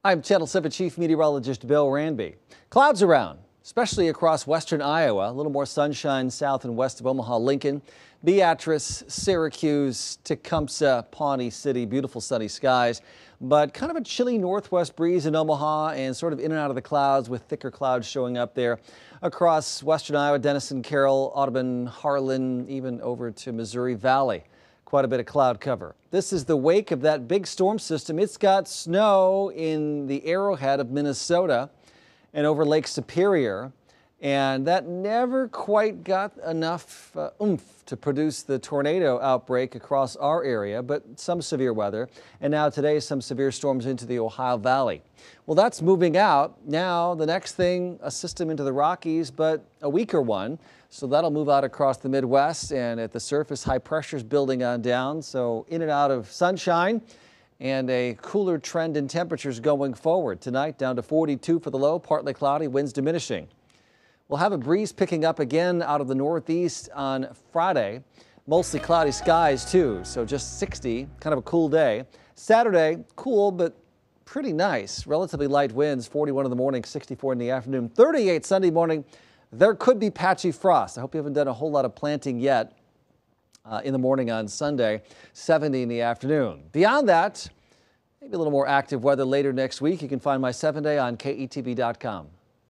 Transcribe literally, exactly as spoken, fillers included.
I'm Channel seven Chief Meteorologist Bill Ranby. Clouds around, especially across western Iowa. A little more sunshine south and west of Omaha, Lincoln, Beatrice, Syracuse, Tecumseh, Pawnee City. Beautiful sunny skies, but kind of a chilly northwest breeze in Omaha and sort of in and out of the clouds with thicker clouds showing up there across western Iowa, Denison, Carroll, Audubon, Harlan, even over to Missouri Valley. Quite a bit of cloud cover. This is the wake of that big storm system. It's got snow in the Arrowhead of Minnesota and over Lake Superior, and that never quite got enough uh, oomph to produce the tornado outbreak across our area, but some severe weather. And now today, some severe storms into the Ohio Valley. Well, that's moving out. Now the next thing, a system into the Rockies, but a weaker one. So that'll move out across the Midwest, and at the surface, high pressure's building on down. So in and out of sunshine and a cooler trend in temperatures going forward. Tonight down to forty-two for the low, partly cloudy, winds diminishing. We'll have a breeze picking up again out of the northeast on Friday. Mostly cloudy skies too, so just sixty, kind of a cool day. Saturday, cool, but pretty nice. Relatively light winds, forty-one in the morning, sixty-four in the afternoon. thirty-eight Sunday morning. There could be patchy frost. I hope you haven't done a whole lot of planting yet uh, in the morning on Sunday, seventy in the afternoon. Beyond that, maybe a little more active weather later next week. You can find my seven day on K E T V dot com.